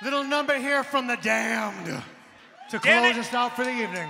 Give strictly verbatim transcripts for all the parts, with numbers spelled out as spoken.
Little number here from the Damned to close us out for the evening.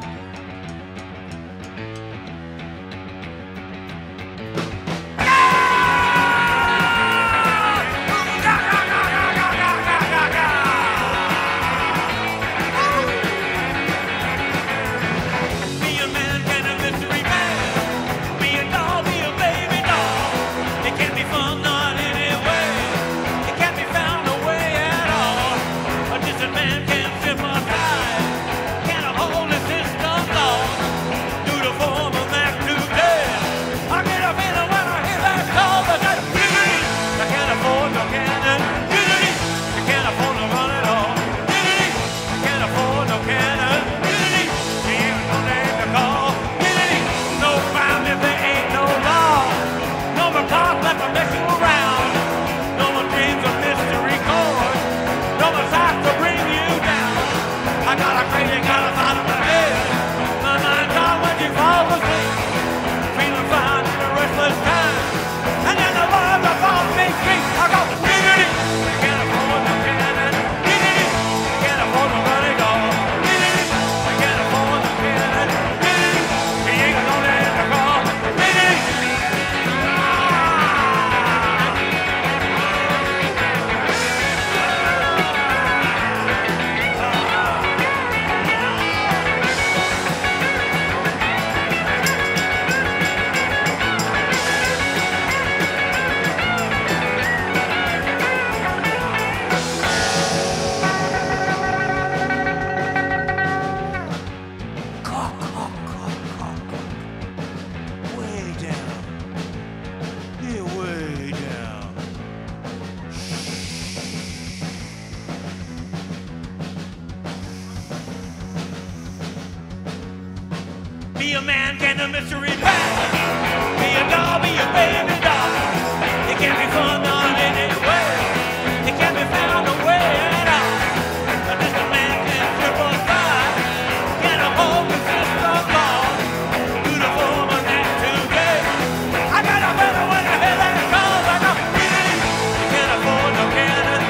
Be a man, can a mystery pass? Be a doll, be a baby doll. It can be fun on any way. It can be found a way at all. But just a man can triple five. Can a home consist of all? Do the woman that today. I got a better when I hear that call. I know. You can't afford no cannon.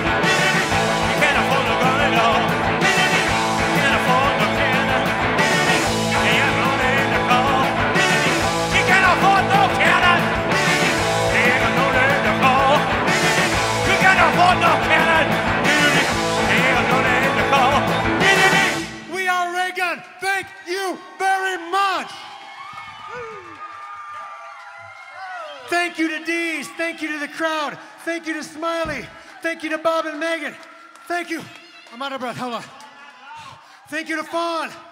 You can't afford to run it all. You can't afford no cannon. You ain't running the call. You can't afford no cannon. You ain't got no name to call. You can't afford no cannon. You ain't got no name to call. We are Reagan. Thank you very much. Thank you to Dees. Thank you to the crowd. Thank you to Smiley. Thank you to Bob and Megan. Thank you. I'm out of breath. Hold on. Thank you to Fawn.